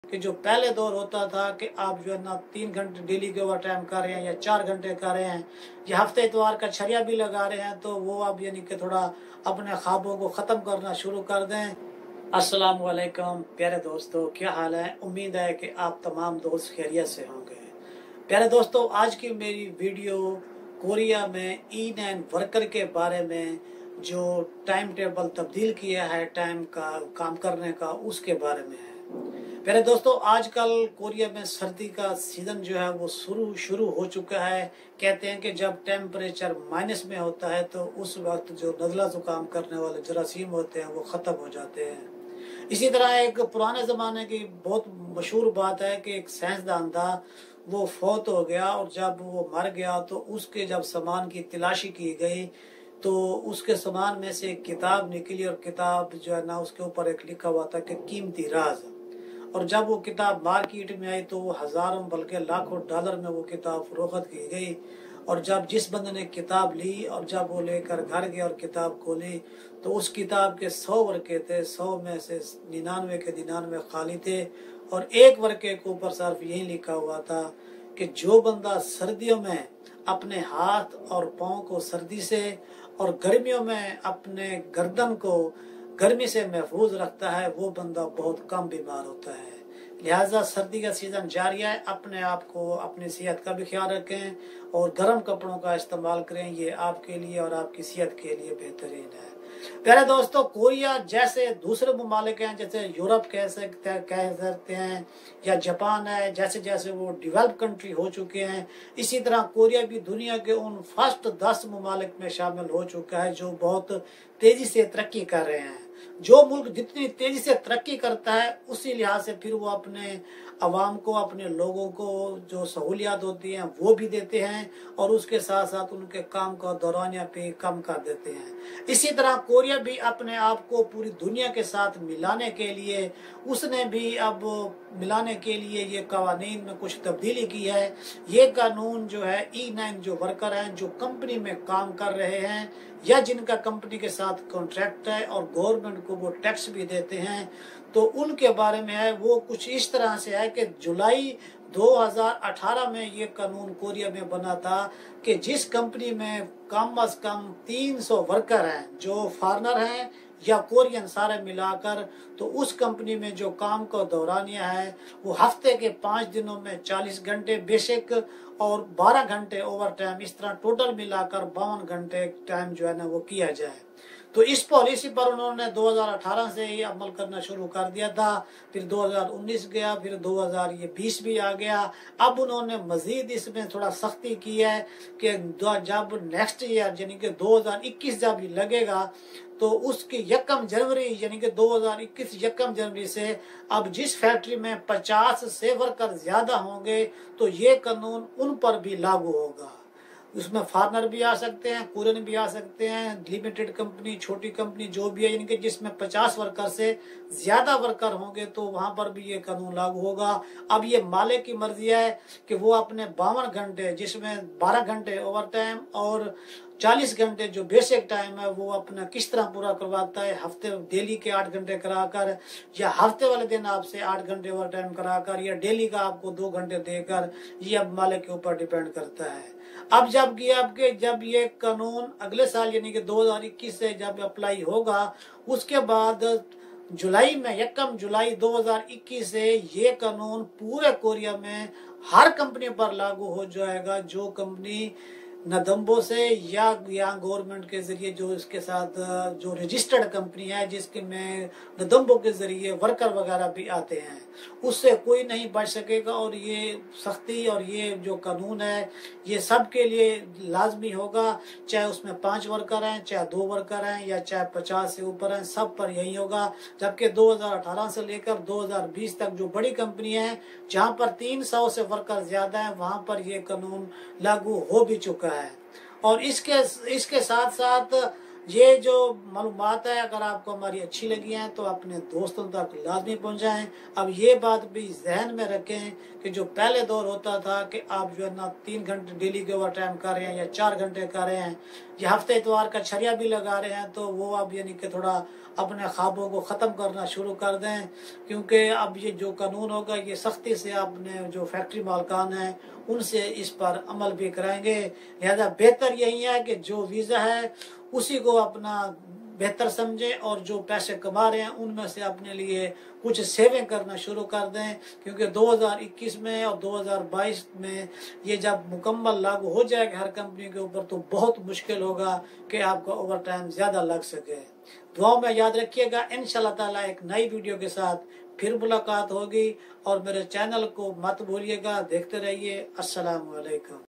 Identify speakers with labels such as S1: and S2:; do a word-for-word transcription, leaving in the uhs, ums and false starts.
S1: कि जो पहले दौर होता था कि आप जो है ना तीन घंटे डेली के ओवर टाइम कर रहे हैं या चार घंटे कर रहे हैं या हफ्ते इतवार का छरिया भी लगा रहे हैं, तो वो अब यानी कि थोड़ा अपने ख्वाबों को ख़त्म करना शुरू कर दें। अस्सलाम वालेकुम प्यारे दोस्तों, क्या हाल है? उम्मीद है कि आप तमाम दोस्त खैरियत से होंगे। प्यारे दोस्तों, आज की मेरी वीडियो कोरिया में ई नाइन वर्कर के बारे में जो टाइम टेबल तब्दील किया है टाइम का काम करने का, उसके बारे में है। प्यारे दोस्तों, आजकल कोरिया में सर्दी का सीज़न जो है वो शुरू शुरू हो चुका है। कहते हैं कि जब टेम्परेचर माइनस में होता है तो उस वक्त जो नज़ला ज़ुकाम करने वाले जरासीम होते हैं वो ख़त्म हो जाते हैं। इसी तरह एक पुराने ज़माने की बहुत मशहूर बात है कि एक साइंसदान था, वो फौत हो गया और जब वो मर गया तो उसके जब सामान की तलाशी की गई तो उसके सामान में से एक किताब निकली और किताब जो है ना उसके ऊपर एक लिखा हुआ था कि कीमती राज। और जब वो किताब मार्केट में आई तो वो हज़ारों बल्कि लाखों डॉलर में वो किताब फरोख्त की गई। और जब जिस बंदे ने किताब ली और जब वो लेकर घर गया और किताब खोली तो उस किताब के सौ वर्के थे, सौ में से निन्यानवे के निन्यानवे खाली थे और एक वर्के के ऊपर सिर्फ यही लिखा हुआ था कि जो बंदा सर्दियों में अपने हाथ और पाँव को सर्दी से और गर्मियों में अपने गर्दन को गर्मी से महफूज रखता है वो बंदा बहुत कम बीमार होता है। लिहाजा सर्दी का सीज़न जारी है, अपने आप को अपनी सेहत का भी ख्याल रखें और गर्म कपड़ों का इस्तेमाल करें, ये आपके लिए और आपकी सेहत के लिए बेहतरीन है। प्यारे दोस्तों, कोरिया जैसे दूसरे ममालिक हैं, जैसे यूरोप कह सकते हैं कह सकते हैं या जापान है, जैसे जैसे वो डेवलप कंट्री हो चुके हैं, इसी तरह कोरिया भी दुनिया के उन फर्स्ट दस ममालिक में शामिल हो चुका है जो बहुत तेजी से तरक्की कर रहे हैं। जो मुल्क जितनी तेजी से तरक्की करता है उसी लिहाज से फिर वो अपने अवाम को, अपने लोगों को जो सहूलियात होती हैं वो भी देते हैं और उसके साथ साथ उनके काम का दौरानिया पे कम कर देते हैं। इसी तरह कोरिया भी अपने आप को पूरी दुनिया के साथ मिलाने के लिए उसने भी अब मिलाने के लिए ये कवानीन में कुछ तब्दीली की है। ये कानून जो है ई नाइन जो वर्कर हैं, जो कंपनी में काम कर रहे हैं या जिनका कंपनी के साथ कॉन्ट्रैक्ट है और गवर्नमेंट को वो टैक्स भी देते हैं, तो उनके बारे में है वो कुछ इस तरह से है कि जुलाई दो हज़ार अठारह में ये कानून कोरिया में बना था कि जिस कंपनी में कम अज कम तीन सौ वर्कर हैं जो फॉरेनर हैं या कोरियन सारे मिलाकर, तो उस कंपनी में जो काम का दौरानिया है वो हफ्ते के पाँच दिनों में चालीस घंटे बेसिक और बारह घंटे ओवर टाइम, इस तरह टोटल मिलाकर बावन घंटे टाइम जो है ना वो किया जाए। तो इस पॉलिसी पर उन्होंने दो हज़ार अठारह से ही अमल करना शुरू कर दिया था, फिर दो हज़ार उन्नीस गया, फिर दो हज़ार बीस भी आ गया। अब उन्होंने मजीद इसमें थोड़ा सख्ती की है कि जब नेक्स्ट ईयर यानी कि दो हज़ार इक्कीस जब लगेगा तो उसकी यकम जनवरी यानी कि दो हज़ार इक्कीस यकम जनवरी से अब जिस फैक्ट्री में पचास से वर्कर ज्यादा होंगे तो ये कानून उन पर भी लागू होगा। उसमें फॉरेनर भी आ सकते हैं, कोरियन भी आ सकते हैं, लिमिटेड कंपनी, छोटी कंपनी जो भी है, यानी कि जिसमें पचास वर्कर से ज्यादा वर्कर होंगे तो वहां पर भी ये कानून लागू होगा। अब ये मालिक की मर्जी है कि वो अपने बावन घंटे जिसमें बारह घंटे ओवर टाइम और चालीस घंटे जो बेसिक टाइम है वो अपना किस तरह पूरा करवाता है, हफ्ते डेली के आठ घंटे कराकर या हफ्ते वाले दिन आपसे आठ घंटे ओवर टाइम कराकर या डेली का आपको दो घंटे देकर, ये अब मालिक के ऊपर डिपेंड करता है। अब जब ये आपके जब ये कानून अगले साल यानी कि दो हज़ार इक्कीस से जब अप्लाई होगा, उसके बाद जुलाई में यकम जुलाई दो हज़ार इक्कीस से ये कानून पूरे कोरिया में हर कंपनी पर लागू हो जाएगा जो कंपनी नदम्बो से या या गवर्नमेंट के जरिए जो इसके साथ जो रजिस्टर्ड कंपनी है जिसके में नदम्बो के जरिए वर्कर वगैरह भी आते हैं, उससे कोई नहीं बच सकेगा। और ये सख्ती और ये जो कानून है ये सब के लिए लाजमी होगा, चाहे उसमें पांच वर्कर हैं, चाहे दो वर्कर हैं या चाहे पचास से ऊपर हैं, सब पर यही होगा। जबकि दो हज़ार अठारह से लेकर दो हज़ार बीस तक जो बड़ी कंपनी है जहां पर तीन सौ से वर्कर ज्यादा हैं वहां पर ये कानून लागू हो भी चुका है। और इसके इसके साथ साथ ये जो मालूमात है अगर आपको हमारी अच्छी लगी हैं तो अपने दोस्तों तक लाजमी पहुंचाएं। अब ये बात भी जहन में रखें कि जो पहले दौर होता था कि आप जो है ना तीन घंटे डेली के ओवर टाइम कर रहे हैं या चार घंटे कर रहे हैं या हफ्ते इतवार का छरिया भी लगा रहे हैं, तो वो अब यानी कि थोड़ा अपने ख्वाबों को ख़त्म करना शुरू कर दें, क्योंकि अब ये जो कानून होगा ये सख्ती से अपने जो फैक्ट्री मालकान हैं उनसे इस पर अमल भी कराएंगे। लिहाजा बेहतर यही है कि जो वीज़ा है उसी को अपना बेहतर समझें और जो पैसे कमा रहे हैं उनमें से अपने लिए कुछ सेविंग करना शुरू कर दें, क्योंकि दो हज़ार इक्कीस में और दो हज़ार बाईस में ये जब मुकम्मल लागू हो जाएगा हर कंपनी के ऊपर तो बहुत मुश्किल होगा कि आपको ओवर टाइम ज़्यादा लग सके। दुआओं में याद रखिएगा। इंशाल्लाह ताला एक नई वीडियो के साथ फिर मुलाकात होगी और मेरे चैनल को मत भूलिएगा, देखते रहिए। अस्सलाम वालेकुम।